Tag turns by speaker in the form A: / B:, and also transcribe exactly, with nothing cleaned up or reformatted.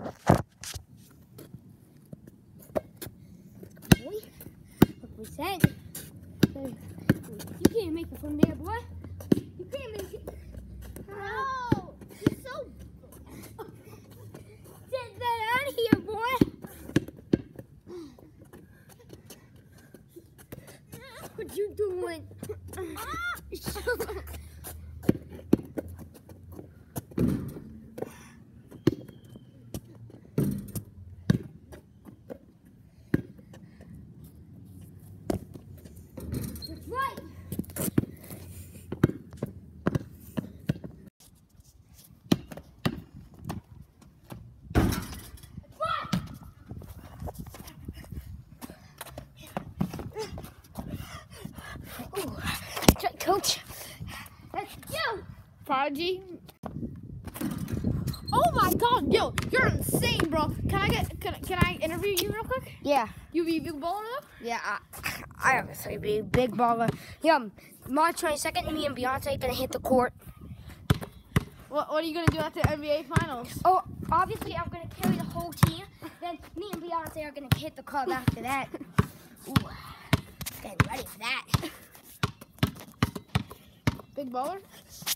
A: Boy, look what said. You can't make it from there, boy. You can't make it.
B: No, you're so.
A: Get that out of here, boy. What you doing? That's right. Coach, let's go.
B: Prodigy. Oh my God, yo, you're insane, bro. Can I get? Can, can I interview you real quick?
A: Yeah,
B: You be a big baller though?
A: yeah. I, I obviously be a big baller. Yeah, March twenty-second, me and Beyonce gonna hit the court.
B: What What are you gonna do at the N B A Finals?
A: Oh, obviously I'm gonna carry the whole team. Then me and Beyonce are gonna hit the club after that. Ooh, getting ready for that.
B: Big baller?